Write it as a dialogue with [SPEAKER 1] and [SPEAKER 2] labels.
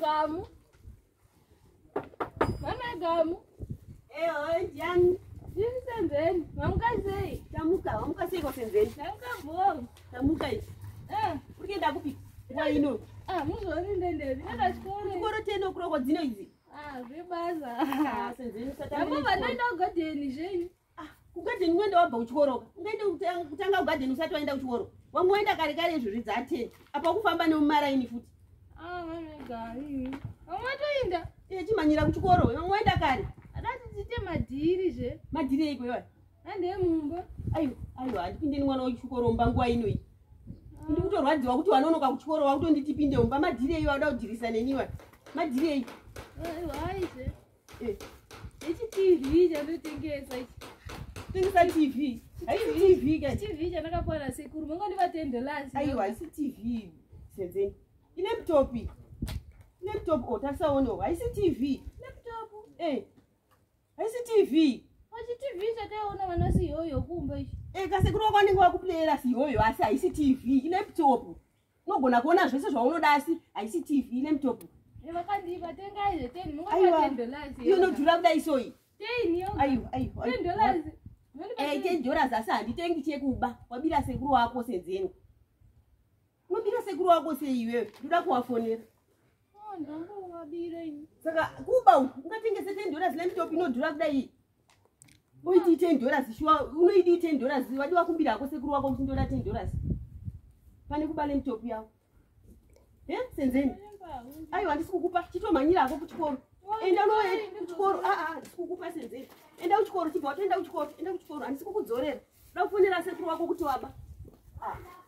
[SPEAKER 1] gamu. Mama gamu.
[SPEAKER 2] Oi, Jan.
[SPEAKER 1] Jini senzeni. Mamukazei.
[SPEAKER 2] Tamuka sei senzeni.
[SPEAKER 1] Tamuka bom.
[SPEAKER 2] Tamuka aí. Porque dá bupi. Vai ino.
[SPEAKER 1] Muzori ndendeni. Nada chikoro.
[SPEAKER 2] Chikoro teno kuroko dzino idzi.
[SPEAKER 1] Zvibaza.
[SPEAKER 2] Senzeni satani.
[SPEAKER 1] Mama vanoenda kugadheni zvenyu.
[SPEAKER 2] Kugadheni unoenda wabva kuchikoro. Ungaenda kutanga kugadheni usati waenda kuchikoro. Wamwe waenda kare kare izvozvi dza10. Apa kufamba nemumaraini futi.
[SPEAKER 1] Mama gari. Mama toinda.
[SPEAKER 2] Chimanyira kuchikoro. Wamwe waenda kare.
[SPEAKER 1] Adati tite madhiri zve.
[SPEAKER 2] Madhiri eiko iwayo?
[SPEAKER 1] Ande mumba.
[SPEAKER 2] Aiwa, andipinde mwana wechikoro mumba nguva inoi. Ndikutorwadziwa kuti wanonoka kuchikoro wakutonditi pinde mumba. Madhiri eiko wada kudhirisa neniwa. Madhiri eiko?
[SPEAKER 1] Aize. Ichi TV chandotengesa ichi.
[SPEAKER 2] Tengesa TV. Haisi TV ka.
[SPEAKER 1] TV chandakapwana sekuru. Mangondeva $10.
[SPEAKER 2] Aiwa, haisi TV. Senzeni. Laptop. Laptop tasaonewa. Haisi TV.
[SPEAKER 1] Laptop.
[SPEAKER 2] Haisi TV.
[SPEAKER 1] Haisi TV chataona vana siyoyo kumba ichi.
[SPEAKER 2] Kasekuru wako anenge wakuplayera siyoyo asi haisi TV. Laptop. Unogona kuona zvese zvaunoda asi haisi TV. Laptop.
[SPEAKER 1] Vakandipa tengai zve 10. Mungapa $10.
[SPEAKER 2] Iyo nodhura kudai soyi.
[SPEAKER 1] 10 yo.
[SPEAKER 2] Aiwa.
[SPEAKER 1] $10.
[SPEAKER 2] $10 asi handitengi chekuba. Wabira sekuru wako senzeni. Unobira sekuru wako seiwewe. Ndoda kuwafonera.
[SPEAKER 1] Ndangowabira ini.
[SPEAKER 2] Saka kuba ungatengese $10 laptop inodhura kudai. Uiti $10 shuwa unoidi $10 wadi wakumbira ko sekuru wako kuti ndoda $10. Pane kuba laptop yawo. Senzeni. Aiwa ndisikukupa chitomanyira ako kuchikoro. Enda unoenda kuchikoro. Ndisikukupa senzeni. Enda kuchikoro chibva enda kuchikoro. Enda kuchikoro handisikukudzorera. Ndakufonera sekuru wako kuti waba.